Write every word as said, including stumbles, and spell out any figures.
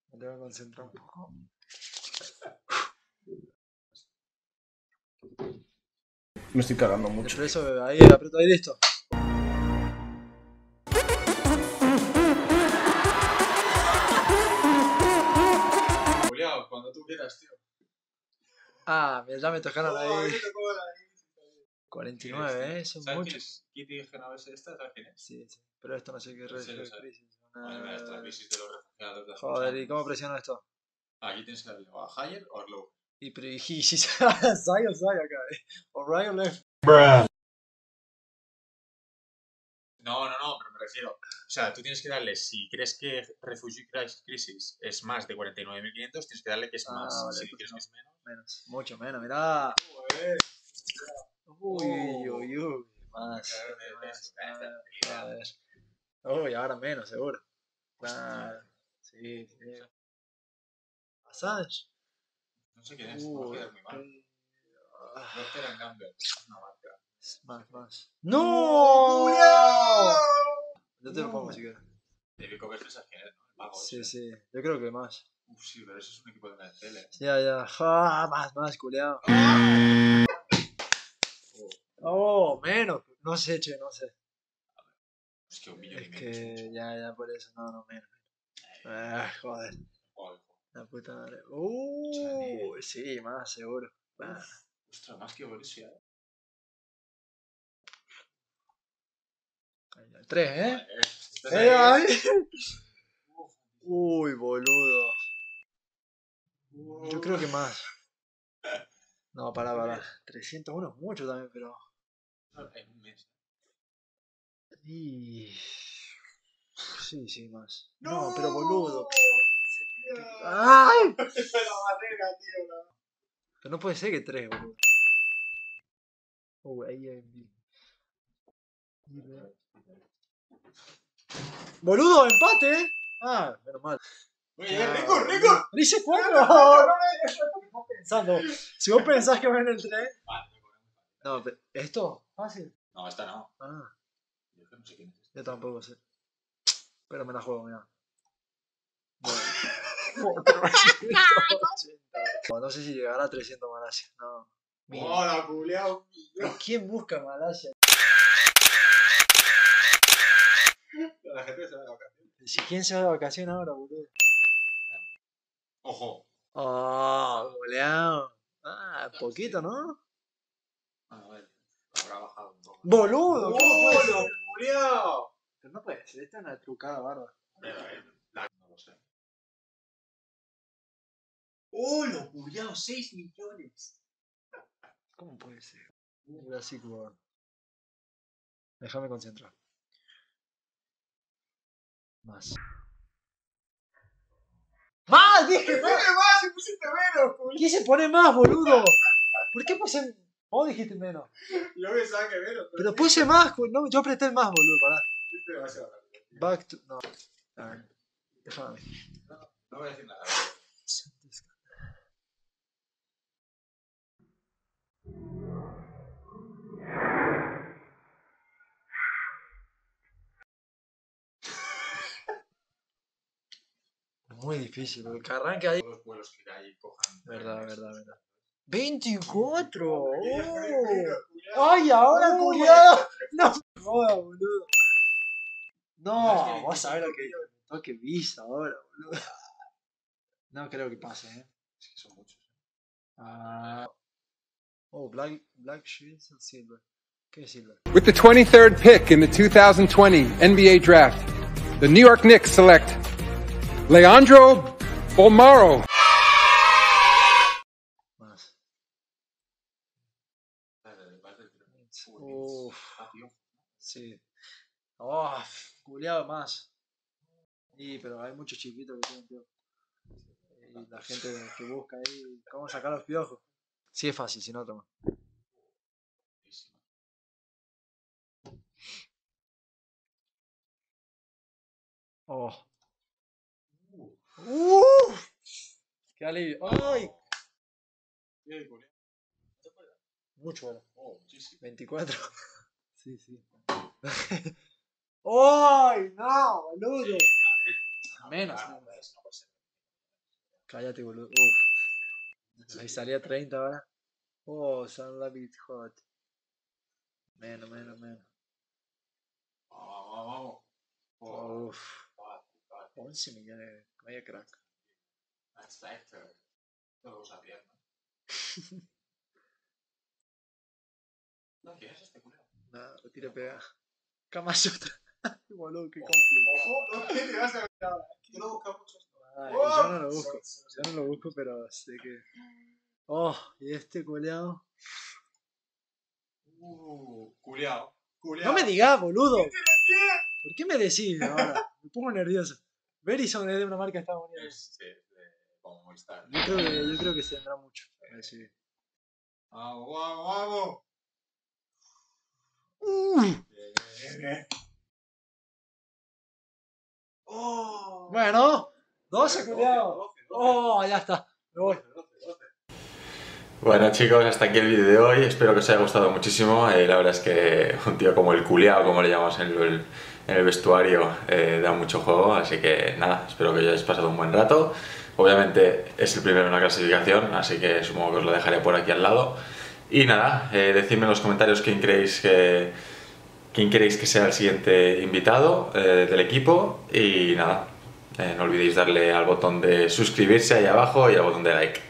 Me tengo que concentrar un poco. Me estoy cagando mucho. Por eso ahí, aprieto ahí, listo. Julián, cuando tú quieras, tío. Ah, mira, ya me tocaron Oh, ahí. me tocó la- cuarenta y nueve, ¿eh? Son ¿Sabes quién muchos. es Kitty Genovese esta? ¿Sabes quién es? Sí, sí. Pero esto no sé qué ¿En red serio, de sabes? crisis. Madre mía, esta la crisis de los refugiados de hace Joder, unos ¿y años. cómo presiono esto? Aquí tienes que darle o a higher o a low. Y pero y si sai o sai acá, eh. O right o left. No, no, no, pero me refiero. O sea, tú tienes que darle, si crees que Refugee Crisis es más de cuarenta y nueve mil quinientos, tienes que darle que es Ah, más. vale, Si pues crees no. que es menos. Menos, mucho menos, mirá. Joder. Uy, uy, uy. Más. Claro, de- de más, eso, esta más, habilidad. a ver. Uy, ahora menos, seguro. Claro. Sí, sí. Assange. No sé quién es, me va a Uy, quedar muy mal. eh, ah, Procter and Gamble, es una marca. más, más. ¡No! Yo te lo pongo si quieres. David Copperfield, ¿sabes quién es, no? El mago Sí, ese. sí. Yo creo que más. Uf, sí, pero eso es un equipo de una tele. Ya, ya. Ah, más, más, culiao. Oh, menos. No sé, che, no sé. Es que un millón y Es medio es mucho. que ya, ya, por eso. No, no, menos. Ah, joder. Joder, La puta madre. Uh, sí, más, seguro. Ah. ostras, más que Borussia, eh. Tres, ¿eh? Joder, estás ¡Eh, ahí, ay! eh. Uy, boludo. Yo creo que más. No, pará, pará. trescientos uno es mucho también, pero. En un mes. Y... Sí, sí, más. No, pero boludo. ¡Ay! La barrera, tío. La... Pero no puede ser que tres, boludo. Uh, ahí hay... ¡Boludo, empate! Ah, menos mal. Oye, Ah, rico, rico. Dice cuatro. No, pensando. Si vos pensás que va en el tres. No, pero ¿esto? Fácil. No, esta no. Ah, Yo que no sé quién es. yo tampoco sé. Pero me la juego, mira. cuatrocientos ochenta. No, no sé si llegará a trescientos Malasia. No. Mínimo. Hola, culiao. ¿Quién busca Malasia? La gente se va de vacaciones. Si quién se va de vacaciones ahora, boludo. Ojo. Oh, goleado. Ah, poquito, ¿no? Bueno, a ver. Habrá bajado un poco. Boludo, ¿cómo puede ¡Hola, ser? culiao! Pero no puede ser, esta es una trucada barba. A ver, a ver. La- No lo sé. ¡Hola, culiao! seis millones. ¿Cómo puede ser? Jurassic World. Déjame concentrar. Más. ¡Más! ¡Dije más! más! ¡Se pusiste menos, culiao! ¿Quién se pone más, boludo? ¿Por qué puse...? Vos dijiste menos. Yo pensaba que menos. Pero puse más, cu- no, yo apreté el más, boludo, pará. Fuiste demasiado rápido. Back to... No. A ver. Déjame. No voy a decir nada. Muy difícil, porque que arranque ahí. Todos los vuelos que hay cojan. Verdad, trenes. verdad, verdad. veinticuatro. Oh. Oh. ¡Ay, ahora, Uy. culiado! No me jodas, boludo. ¿Sabes No, qué? vos sabés lo que toque visa ahora, boludo. No creo que pase, eh. Es que son muchos. Ah. Oh, Black, Black Shields and Silver. ¿Qué es Silver? With the twenty-third pick in the two thousand twenty N B A Draft, the New York Knicks select Leandro Bolmaro. Más. Uff. Uf. Sí. Oh, culiado más. Sí, pero hay muchos chiquitos que tienen piojos. Y la gente que busca ahí cómo sacar los piojos. Sí es fácil, si no toma. Oh. Uh. Qué alivio. ¡Ay! Mucho era. Oh, muchísimo. veinticuatro. Sí, sí. ¡Ay! No, boludo. Menos. Ah, no, no puede ser. Cállate, boludo. Uf. Ahí salía treinta ahora. Oh, San Labit Hot. Menos, menos, menos. Vamos, vamos, Oh, vamos. uf. once millones. Vaya crack. Max Factor. No lo usa bien, ¿no? No, ¿quién es este culero? Nada, lo tira pega. Kamasutra. Boludo, qué complicado. Ojo, no te vas a ver ahora. Yo lo busco mucho esto. Ay, yo no lo busco. Yo no lo busco, pero sé que. Oh, y este culeado. Uh, culiao. No me digas, boludo. ¿Por qué me decís ahora? Me pongo nervioso. Verizon es de una marca estadounidense. Sí, de como Movistar. Yo creo que, yo creo que se vendrá mucho. Sí. Vamos, vamos, vamos. Uh, Bien, bien, bien. Oh. bueno, doce culeado. Oh, ya está. Me voy. Bueno chicos, hasta aquí el vídeo de hoy, espero que os haya gustado muchísimo. Eh, la verdad es que un tío como el culiao, como le llamamos en el, en el vestuario, eh, da mucho juego, así que nada, espero que hayáis pasado un buen rato. Obviamente es el primero en la clasificación, así que supongo que os lo dejaré por aquí al lado. Y nada, eh, decidme en los comentarios quién creéis que, quién queréis que sea el siguiente invitado eh, del equipo. Y nada, eh, no olvidéis darle al botón de suscribirse ahí abajo y al botón de like.